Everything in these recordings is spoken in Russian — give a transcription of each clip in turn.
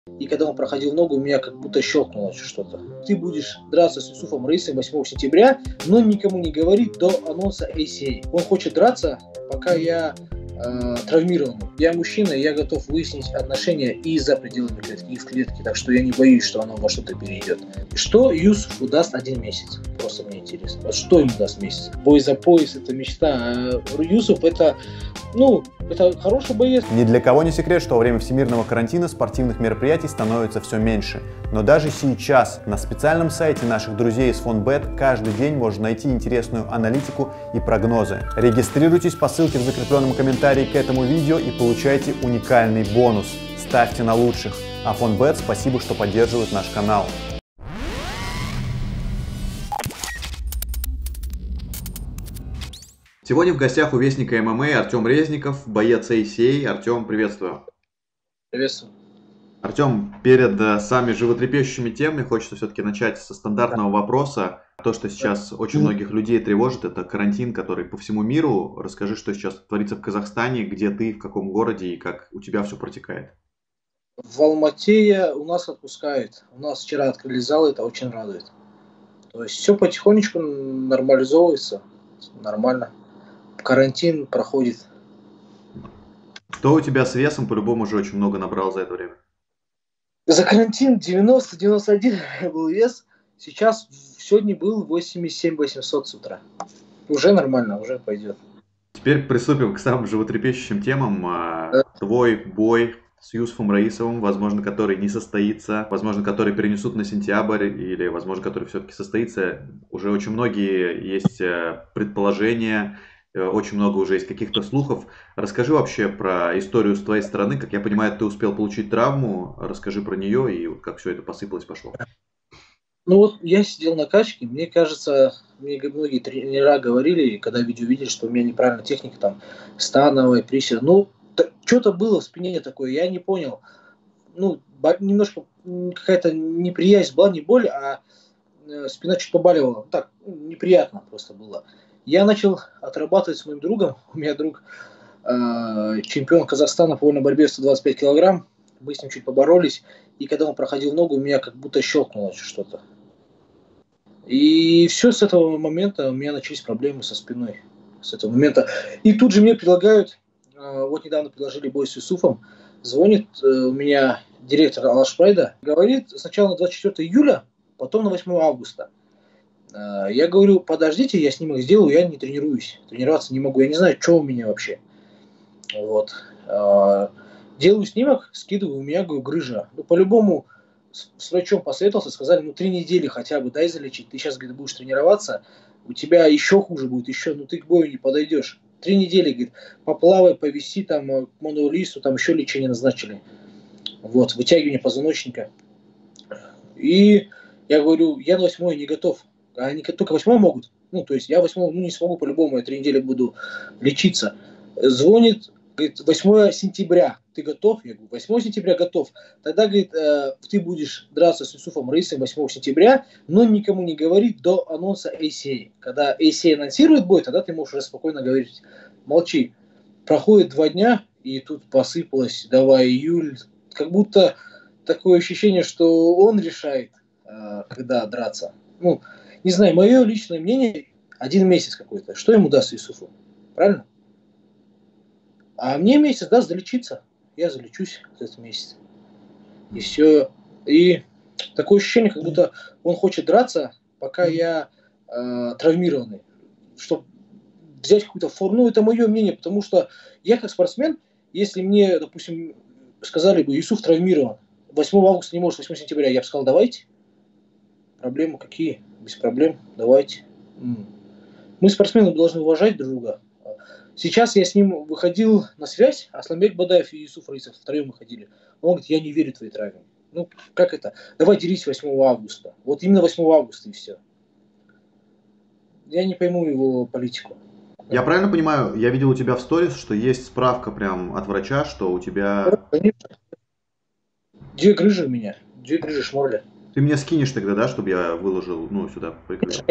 И когда он проходил ногу, у меня как будто щелкнуло что-то. Ты будешь драться с Юсуфом Раисом 8 сентября, но никому не говори до анонса ACA. Он хочет драться, пока я травмированный. Я мужчина, я готов выяснить отношения и за пределами клетки, и в клетке, так что я не боюсь, что оно во что-то перейдет. Что Юсуфу даст 1 месяц? Просто мне интересно. Вот что ему даст месяц? Бой за пояс — это мечта. А Юсуф — это хороший боец. Ни для кого не секрет, что во время всемирного карантина спортивных мероприятий становится все меньше. Но даже сейчас на специальном сайте наших друзей из Фонбет каждый день можно найти интересную аналитику и прогнозы. Регистрируйтесь по ссылке в закрепленном комментарии к этому видео и получайте уникальный бонус. Ставьте на лучших. А Фонбет спасибо, что поддерживает наш канал. Сегодня в гостях у Вестника ММА Артем Резников, боец ACA. Артем, приветствую. Приветствую. Артем, перед самыми животрепещущими темами хочется все-таки начать со стандартного вопроса. То, что сейчас очень многих людей тревожит, это карантин, который по всему миру. Расскажи, что сейчас творится в Казахстане, где ты, в каком городе и как у тебя все протекает. В Алмате у нас отпускают. У нас вчера открыли зал, это очень радует. То есть все потихонечку нормализовывается. Нормально. Карантин проходит. Что у тебя с весом? По-любому уже очень много набрал за это время. За карантин 90-91 был вес. Сейчас сегодня был 87-800 с утра. Уже нормально, уже пойдет. Теперь приступим к самым животрепещущим темам. Твой бой с Юсуфом Раисовым, возможно, который не состоится, возможно, который перенесут на сентябрь, или, возможно, который все-таки состоится. Уже очень многие есть предположения, очень много уже есть каких-то слухов. Расскажи вообще про историю с твоей стороны. Как я понимаю, ты успел получить травму. Расскажи про нее и как все это посыпалось, пошло. Ну вот я сидел на качке, мне кажется, мне многие тренера говорили, когда видео видели, что у меня неправильная техника, там, становая, приседа. Ну, что-то было в спине такое, я не понял. Ну, немножко какая-то неприязнь была, не боль, а спина чуть побаливала. Так, неприятно просто было. Я начал отрабатывать с моим другом. У меня друг чемпион Казахстана по вольной борьбе 125 килограмм. Мы с ним чуть поборолись. И когда он проходил ногу, у меня как будто щелкнуло что-то. И все с этого момента у меня начались проблемы со спиной. С этого момента. И тут же мне предлагают, вот недавно предложили бой с Юсуфом. Звонит у меня директор Алашпрайда. Говорит, сначала на 24 июля, потом на 8 августа. Я говорю, подождите, я снимок сделаю, я не тренируюсь. Тренироваться не могу, я не знаю, что у меня вообще. Вот. Делаю снимок, скидываю, у меня, говорю, грыжа. Ну, по-любому с врачом посоветовался, сказали, 3 недели хотя бы дай залечить. Ты сейчас, говорит, будешь тренироваться, у тебя еще хуже будет, ты к бою не подойдешь. 3 недели, говорит, поплавай, повиси, там, к монолисту, там еще лечение назначили. Вот, вытягивание позвоночника. И я говорю, я на 8 не готов. Они только 8 могут. Ну, то есть я 8 не смогу по-любому, я 3 недели буду лечиться. Звонит, говорит, 8 сентября ты готов? Я говорю, 8 сентября готов. Тогда, говорит, ты будешь драться с Юсуфом Раисом 8 сентября, но никому не говори до анонса ACA. Когда ACA анонсирует бой, тогда ты можешь уже спокойно говорить, молчи. Проходит 2 дня, и тут посыпалось, давай июль. Как будто такое ощущение, что он решает, когда драться. Ну, не знаю, мое личное мнение, 1 месяц какой-то. Что ему даст Юсуфу? Правильно? А мне месяц даст залечиться. Я залечусь за этот месяц. И все. И такое ощущение, как будто он хочет драться, пока я травмированный. Чтобы взять какую-то форму. Ну, это мое мнение, потому что я как спортсмен, если мне, допустим, сказали бы, Юсуф травмирован, 8 августа не может, 8 сентября, я бы сказал, давайте. Проблемы какие? Без проблем, давайте. Мы, спортсмены, должны уважать друг друга. Сейчас я с ним выходил на связь, Асланбек Бадаев и Юсуф Раисов втроем выходили. Он говорит, я не верю твоей травме. Ну, как это? Давай делись 8 августа. Вот именно 8 августа и все. Я не пойму его политику. Я правильно понимаю, я видел у тебя в сторис, что есть справка прям от врача, что у тебя... Две грыжи у меня, 2 грыжи шморля. Ты мне скинешь тогда, да, чтобы я выложил, сюда прикрепил.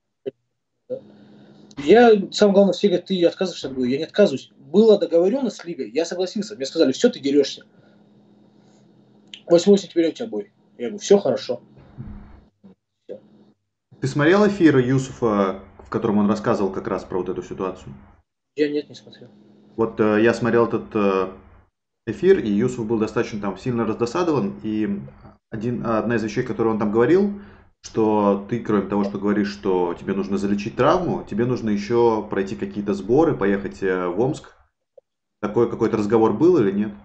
Самое главное, все говорят, ты отказываешься от боя. Я не отказываюсь. Была договоренность с лигой, я согласился. Мне сказали, все, ты дерешься. 8 сентября у тебя бой. Я говорю, все хорошо. Всё. Ты смотрел эфир Юсуфа, в котором он рассказывал как раз про вот эту ситуацию? Я нет, не смотрел. Вот я смотрел этот эфир, и Юсуф был достаточно там сильно раздосадован, и одна из вещей, которую он там говорил, что ты, кроме того, что говоришь, что тебе нужно залечить травму, тебе нужно еще пройти какие-то сборы, поехать в Омск. Такой какой-то разговор был или нет?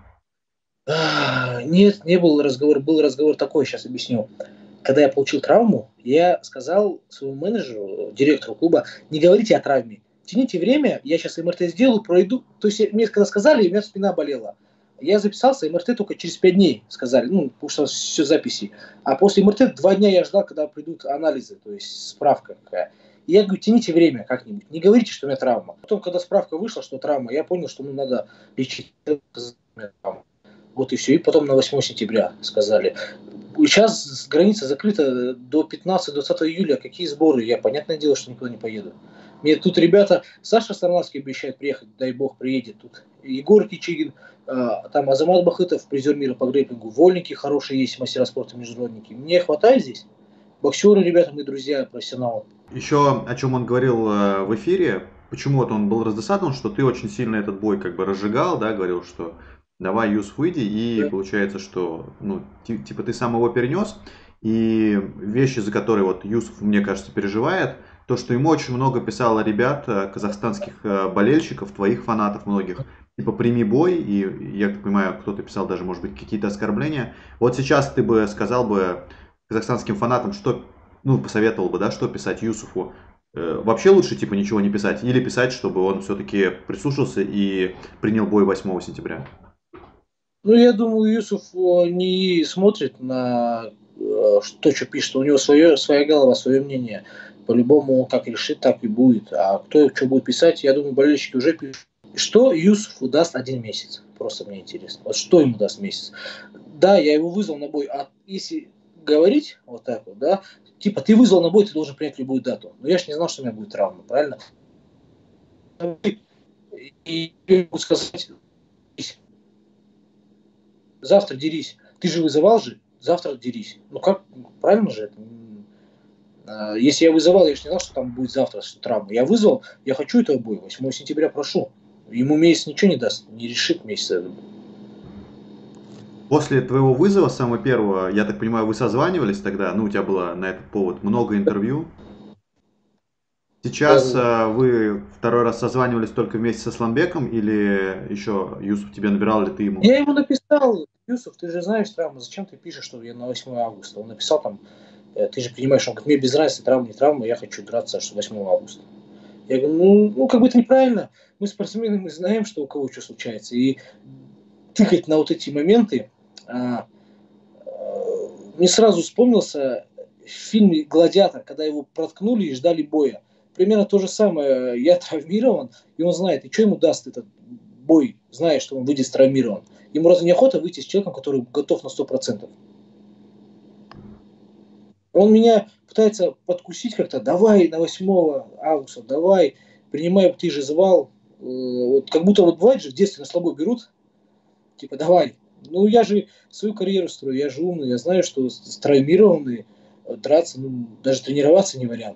Нет, не был разговор такой, сейчас объясню. Когда я получил травму, я сказал своему менеджеру, директору клуба, не говорите о травме. Тяните время, я сейчас МРТ сделаю, пройду. То есть мне когда сказали, у меня спина болела. Я записался, МРТ только через 5 дней сказали, ну, потому что все записи. А после МРТ 2 дня я ждал, когда придут анализы, то есть справка какая. И я говорю, тяните время как-нибудь, не говорите, что у меня травма. Потом, когда справка вышла, что травма, я понял, что надо лечить травму. Вот и все. И потом на 8 сентября сказали. Сейчас граница закрыта до 15-20 июля. Какие сборы? Я, понятное дело, что никуда не поеду. Мне тут ребята, Саша Старнавский обещает приехать, дай бог, приедет тут. Егор Кичигин, там Азамат Бахытов, призер мира по грэпплингу, вольники хорошие есть, мастера спорта, международники. Мне хватает здесь. Боксеры, ребята, мы друзья, профессионалы. Еще о чем он говорил в эфире, почему вот он был раздосадован, что ты очень сильно этот бой как бы разжигал, да, говорил, что давай, Юс, выйди, и Да. получается, что, ну, типа ты сам его перенес, и вещи, за которые вот Юсуф, мне кажется, переживает, то, что ему очень много писало ребят, казахстанских болельщиков, твоих фанатов многих, типа прими бой, и я так понимаю, кто-то писал даже, может быть, какие-то оскорбления. Вот сейчас ты бы сказал бы казахстанским фанатам, что, ну, посоветовал бы, да, что писать Юсуфу? Вообще лучше, типа, ничего не писать, или писать, чтобы он все-таки прислушался и принял бой 8 сентября? Ну, я думаю, Юсуф не смотрит на то, что пишет. У него своя голова, свое мнение. По-любому он как решит, так и будет. А кто что будет писать, я думаю, болельщики уже пишут. Что Юсуфу даст 1 месяц? Просто мне интересно. Вот что ему даст месяц? Да, я его вызвал на бой. А если говорить вот так вот, да, типа ты вызвал на бой, ты должен принять любую дату. Но я же не знал, что у меня будет травма, правильно? И я могу сказать, завтра дерись. Ты же вызывал же, завтра дерись. Ну как, правильно же это? Если я вызывал, я же не знал, что там будет завтра травма. Я вызвал, я хочу этого боя, 8 сентября прошу. Ему месяц ничего не даст, не решит месяц. После твоего вызова, самого первого, я так понимаю, вы созванивались тогда, ну, у тебя было на этот повод много интервью. Да, Сейчас да, да. вы второй раз созванивались только вместе со Сламбеком или еще Юсуф тебе набирал, или ты ему? Я ему написал, Юсуф, ты же знаешь травму, зачем ты пишешь, что я на 8 августа? Он написал там, ты же понимаешь, он говорит, мне без разницы, травма, не травма, я хочу драться 8 августа. Я говорю, ну как бы это неправильно. Мы спортсмены, мы знаем, что у кого что случается. И тыкать на вот эти моменты, мне сразу вспомнился фильм «Гладиатор», когда его проткнули и ждали боя. Примерно то же самое. Я травмирован, и он знает, и что ему даст этот бой, зная, что он выйдет травмирован. Ему разве неохота выйти с человеком, который готов на 100%? Он меня пытается подкусить как-то, давай на 8 августа, давай, принимай, ты же звал. Вот, как будто вот бывает же, в детстве на слабо берут, типа, давай. Ну, я же свою карьеру строю, я же умный, я знаю, что травмированный драться, ну, даже тренироваться не вариант.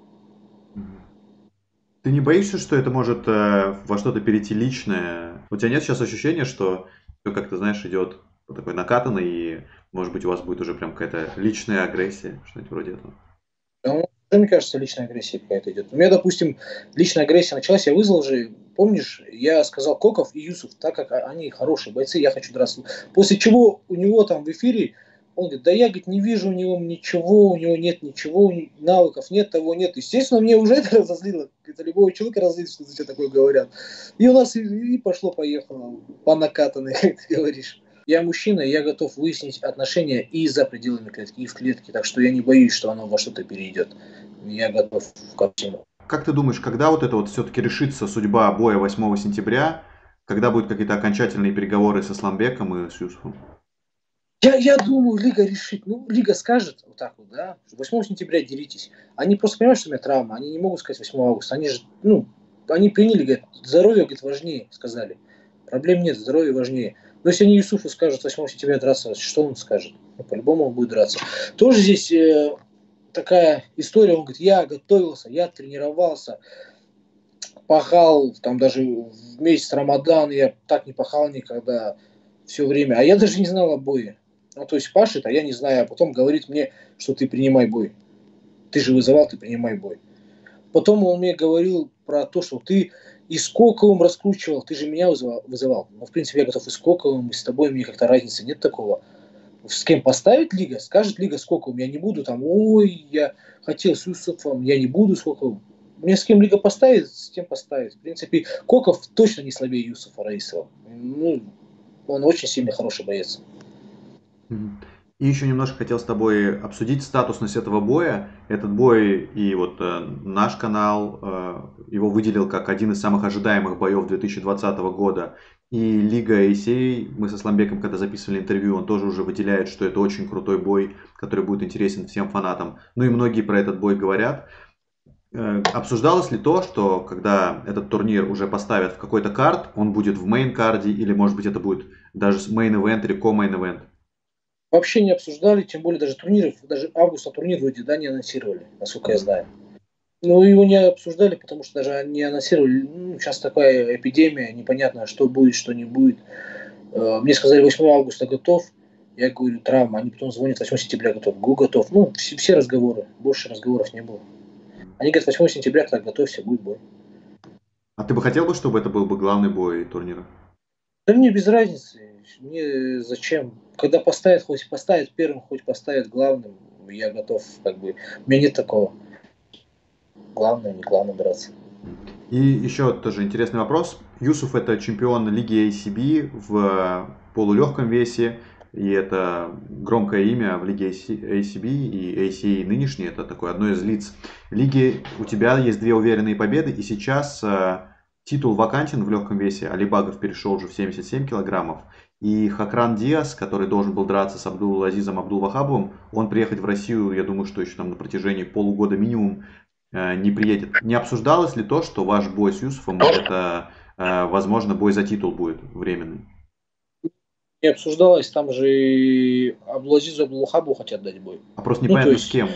Ты не боишься, что это может во что-то перейти личное? У тебя нет сейчас ощущения, что все как-то, знаешь, идет вот такой накатанный, и, может быть, у вас будет уже прям какая-то личная агрессия, что-нибудь вроде этого? Ну, мне кажется, личная агрессия какая-то идет. У меня, допустим, личная агрессия началась, я вызвал же, помнишь, я сказал Коков и Юсуф, так как они хорошие бойцы, я хочу драться. После чего у него там в эфире, он говорит, да я, говорит, не вижу у него ничего, у него нет ничего, навыков нет, того нет. Естественно, мне уже это разозлило. Это любого человека разозлит, что за тебя такое говорят. И у нас и пошло-поехало по накатанной, как ты говоришь. Я мужчина, и я готов выяснить отношения и за пределами клетки, и в клетке. Так что я не боюсь, что оно во что-то перейдет. Я готов ко всему. Как ты думаешь, когда вот это вот все-таки решится судьба боя 8 сентября, когда будут какие-то окончательные переговоры со Сламбеком и с Юсуфом? Я думаю, Лига решит. Ну, Лига скажет вот так вот, да, 8 сентября деритесь. Они просто понимают, что у меня травма. Они не могут сказать 8 августа. Они же, ну, они приняли, говорят, здоровье, говорит, важнее, сказали. Проблем нет, здоровье важнее. Но если они Юсуфу скажут 8 сентября драться, что он скажет? Ну, по-любому он будет драться. Тоже здесь такая история, он говорит, я готовился, я тренировался, пахал, там даже в месяц Рамадан я так не пахал никогда, все время. А я даже не знал о бое. Ну, то есть пашет, а я не знаю, а потом говорит мне, что ты принимай бой. Ты же вызывал, ты принимай бой. Потом он мне говорил про то, что ты и Скоковым раскручивал, ты же меня вызывал. Ну, в принципе, я готов и Скоковым, и с тобой, мне как-то разницы нет такого. С кем поставит Лига, скажет Лига Скоковым, я не буду там, ой, я хотел с Юсуфом, я не буду Скоковым. Мне с кем Лига поставит, с тем поставит. В принципе, Коков точно не слабее Юсуфа Раисова. Ну, он очень сильный, хороший боец. И еще немножко хотел с тобой обсудить статусность этого боя. Этот бой и вот наш канал его выделил как один из самых ожидаемых боев 2020 года. И Лига ACA, мы со Сламбеком, когда записывали интервью, он тоже уже выделяет, что это очень крутой бой, который будет интересен всем фанатам. Ну и многие про этот бой говорят. Обсуждалось ли то, что когда этот турнир уже поставят в какой-то карт, он будет в мейн-карде, или может быть это будет даже мейн-эвент или ко-мейн-эвент? Вообще не обсуждали, тем более даже турниров, даже августа турнир вроде, да, не анонсировали, насколько я знаю. Но его не обсуждали, потому что даже не анонсировали. Ну, сейчас такая эпидемия, непонятно, что будет, что не будет. Мне сказали, 8 августа готов. Я говорю, травма. Они потом звонят, 8 сентября готов. Готов. Ну, все разговоры. Больше разговоров не было. Они говорят, 8 сентября, так готовься, будет бой. А ты бы хотел бы, чтобы это был бы главный бой турнира? Да мне без разницы. Мне зачем? Когда поставят, хоть поставят первым, хоть поставят главным, я готов, как бы. У меня нет такого. Главное, не главное драться. И еще тоже интересный вопрос. Юсуф это чемпион лиги ACB в полулегком весе. И это громкое имя в лиге ACB и ACA нынешний. Это такое одно из лиц лиги. У тебя есть 2 уверенные победы. И сейчас титул вакантен в легком весе. Алибагов перешел уже в 77 килограммов. И Хакран Диас, который должен был драться с Абдул-Азизом Абдул-Вахабовым, он приехать в Россию, я думаю, что еще там на протяжении полугода минимум не приедет. Не обсуждалось ли то, что ваш бой с Юсуфом это, возможно, бой за титул будет временный? Не обсуждалось, там же и Абдул-Азизу Абдул-Вахабу хотят дать бой. А просто непонятно с кем.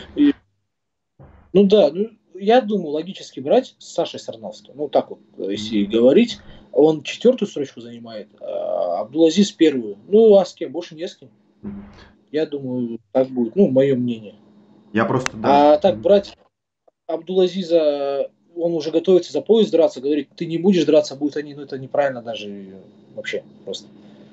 Ну да, я думаю, логически брать с Сашей Сарнавским. Ну так вот, если говорить, он 4-ю строчку занимает, а Абдул-Азиз 1-ю. Ну а с кем? Больше не с кем. Я думаю, так будет. Ну, мое мнение. Я просто, да. А так брать Абдул-Азиза, он уже готовится за пояс драться, говорит, ты не будешь драться, будут они, ну это неправильно даже вообще просто.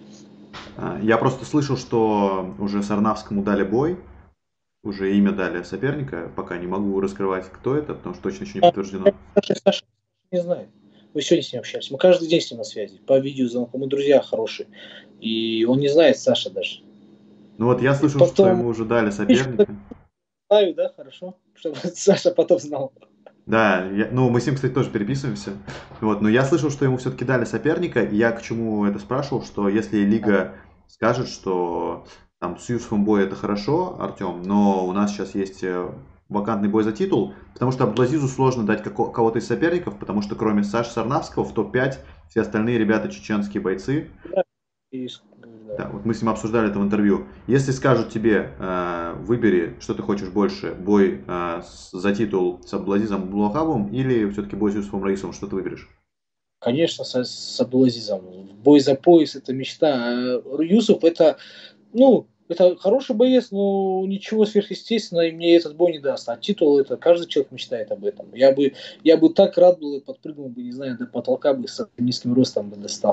Я просто слышал, что уже Сарнавскому дали бой, уже имя дали соперника, пока не могу раскрывать, кто это, потому что точно еще не подтверждено. Саша не знаю. Мы сегодня с ним общались. Мы каждый день с ним на связи. По видеозвонку. Мы друзья хорошие. И он не знает Саша даже. Ну вот я слышал, потом... что ему уже дали соперника. Знаю, да, хорошо. Чтобы Саша потом знал. Да, ну мы с ним, кстати, тоже переписываемся. Вот, но я слышал, что ему все-таки дали соперника, и я к чему это спрашивал, что если Лига скажет, что там с Юсуфом бой это хорошо, Артем, но у нас сейчас есть вакантный бой за титул, потому что Абдул-Азизу сложно дать кого-то из соперников, потому что кроме Саши Сарнавского в топ-5 все остальные ребята чеченские бойцы. Да, вот мы с ним обсуждали это в интервью. Если скажут тебе, выбери, что ты хочешь больше, бой за титул с Абдул-Азизом Абдул-Вахабовым или все-таки бой с Юсуфом Раисовым, что ты выберешь? Конечно, с Абдул-Азизом. Бой за пояс – это мечта. Юсуф – это, ну, это хороший боец, но ничего сверхъестественного и мне этот бой не даст. А титул – это каждый человек мечтает об этом. Я бы так рад был, подпрыгнул бы, не знаю, до потолка бы с низким ростом бы достал.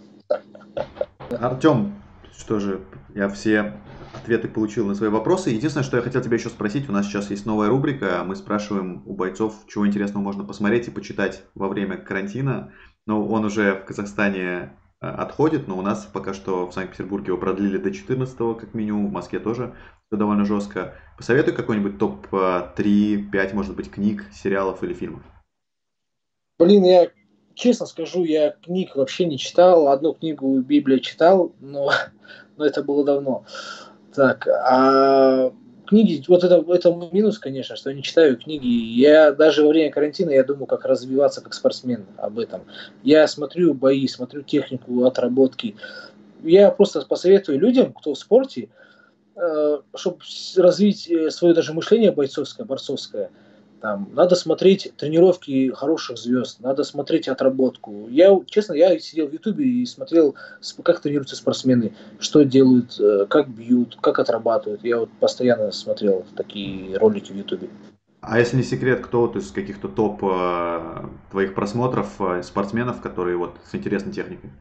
Артем, что же, я все ответы получил на свои вопросы. Единственное, что я хотел тебя еще спросить, у нас сейчас есть новая рубрика, мы спрашиваем у бойцов, чего интересного можно посмотреть и почитать во время карантина. Но он уже в Казахстане отходит, но у нас пока что в Санкт-Петербурге его продлили до 14-го как минимум, в Москве тоже все довольно жестко. Посоветуй какой-нибудь топ-3, 5, может быть, книг, сериалов или фильмов. Блин, я честно скажу, я книг вообще не читал. Одну книгу Библия читал, но это было давно. Так, а книги, вот это минус, конечно, что я не читаю книги. Я даже во время карантина, я думаю, как развиваться как спортсмен об этом. Я смотрю бои, смотрю технику отработки. я просто посоветую людям, кто в спорте, чтобы развить свое даже мышление бойцовское, борцовское, там, надо смотреть тренировки хороших звезд, надо смотреть отработку. Честно, я сидел в Ютубе и смотрел, как тренируются спортсмены, что делают, как бьют, как отрабатывают. Я вот постоянно смотрел такие ролики в Ютубе. А если не секрет, кто вот из каких-то топ твоих просмотров спортсменов, которые вот с интересной техникой?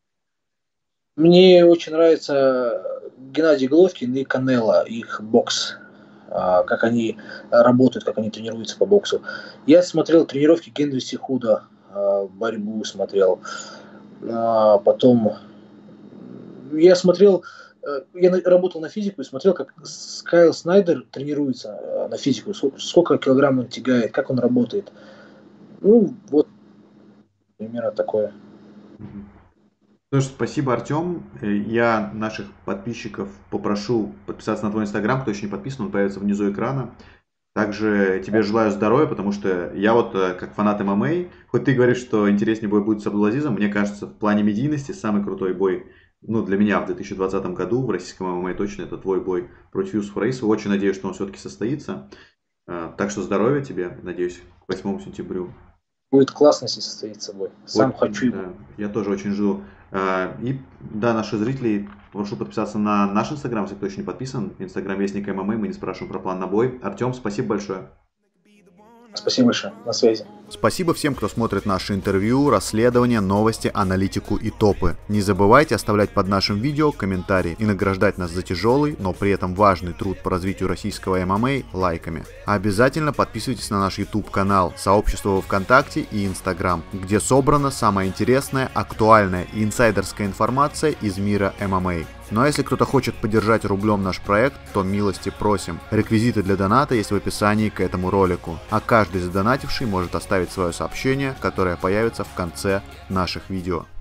Мне очень нравится Геннадий Головкин и Канело, их бокс, как они работают, как они тренируются по боксу. Я смотрел тренировки Генри Сихуда, борьбу смотрел. Потом я смотрел, я работал на физику и смотрел, как Кайл Снайдер тренируется на физику, сколько килограмм он тягает, как он работает. Ну, вот примерно такое. Ну что, спасибо, Артем. Я наших подписчиков попрошу подписаться на твой инстаграм, кто еще не подписан, он появится внизу экрана. Также тебе желаю здоровья, потому что я вот как фанат ММА, хоть ты говоришь, что интереснее бой будет с Абдулазизом, мне кажется, в плане медийности самый крутой бой, ну, для меня в 2020 году в российском ММА точно, это твой бой против Юсуфа Раисова. Очень надеюсь, что он все-таки состоится. Так что здоровья тебе, надеюсь, к 8 сентябрю. Будет классно, если состоится бой. Сам хочу его. Да, я тоже очень жду. И да, наши зрители, прошу подписаться на наш инстаграм, если кто еще не подписан. Инстаграм Вестник ММА, мы не спрашиваем про план на бой. Артем, спасибо большое. Спасибо большое, на связи. Спасибо всем, кто смотрит наши интервью, расследования, новости, аналитику и топы. Не забывайте оставлять под нашим видео комментарии и награждать нас за тяжелый, но при этом важный труд по развитию российского ММА лайками. А обязательно подписывайтесь на наш YouTube канал, сообщество во ВКонтакте и Instagram, где собрана самая интересная, актуальная и инсайдерская информация из мира ММА. Ну а если кто-то хочет поддержать рублем наш проект, то милости просим. Реквизиты для доната есть в описании к этому ролику. А каждый задонативший может оставить свое сообщение, которое появится в конце наших видео.